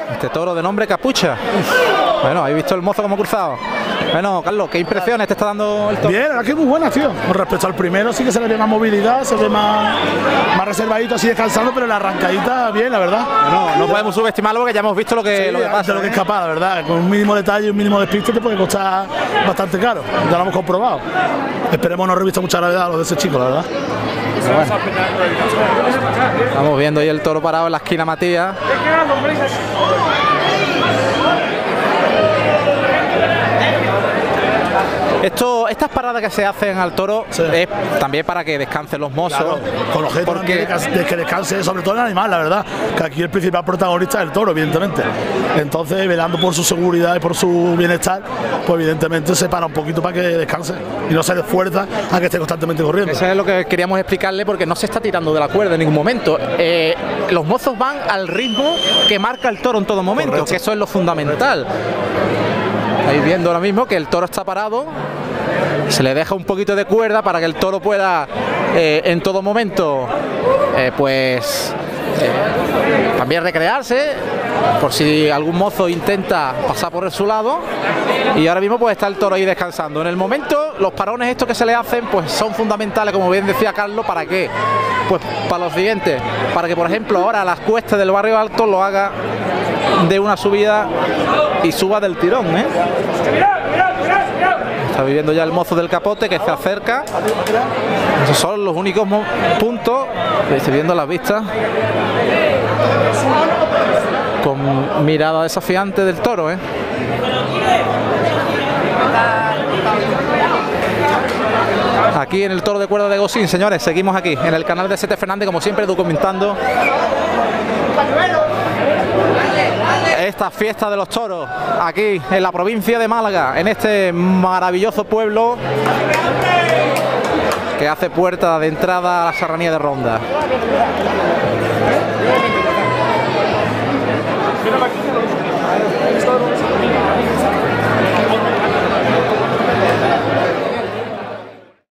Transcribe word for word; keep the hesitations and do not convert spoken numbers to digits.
Este toro de nombre Capucha. Bueno, ¿habéis visto el mozo como cruzado? Bueno, Carlos, ¿qué impresiones te está dando el toro? Bien, aquí muy buena, tío. Con respecto al primero sí que se le ve más movilidad, se ve más, más reservadito, así descansando, pero la arrancadita bien, la verdad. No, no podemos subestimarlo porque ya hemos visto lo que, Sí, lo que pasa. de lo que ¿eh? es capaz, la verdad. Con un mínimo detalle y un mínimo despiste te puede costar bastante caro. Ya lo hemos comprobado. Esperemos no revista mucha gravedad a lo de ese chico, la verdad. Bueno. Estamos viendo ahí el toro parado en la esquina Matías. Esto, estas paradas que se hacen al toro Sí. es también para que descansen los mozos. Claro, con objeto porque de que descanse sobre todo el animal, la verdad. Que aquí el principal protagonista es el toro, evidentemente. Entonces, velando por su seguridad y por su bienestar, pues evidentemente se para un poquito para que descanse y no se le fuerza a que esté constantemente corriendo. eso es lo que queríamos explicarle, porque no se está tirando de la cuerda en ningún momento. Eh, los mozos van al ritmo que marca el toro en todo momento. Correcto. Que eso es lo fundamental. Estáis viendo ahora mismo que el toro está parado, se le deja un poquito de cuerda para que el toro pueda eh, en todo momento eh, pues eh, también recrearse, por si algún mozo intenta pasar por su lado. Y ahora mismo pues está el toro ahí descansando. En el momento los parones estos que se le hacen pues son fundamentales, como bien decía Carlos. ¿Para qué? Pues para los siguientes, para que por ejemplo ahora las cuestas del barrio alto lo haga de una subida y suba del tirón, ¿eh? Está viviendo ya el mozo del capote que se acerca. Esos son los únicos puntos. Estoy viendo las vistas con mirada desafiante del toro, ¿eh? Aquí en el toro de cuerda de Gosín, señores, seguimos aquí en el canal de Sete Fernández, como siempre, documentando esta fiesta de los toros aquí en la provincia de Málaga, en este maravilloso pueblo que hace puerta de entrada a la serranía de Ronda.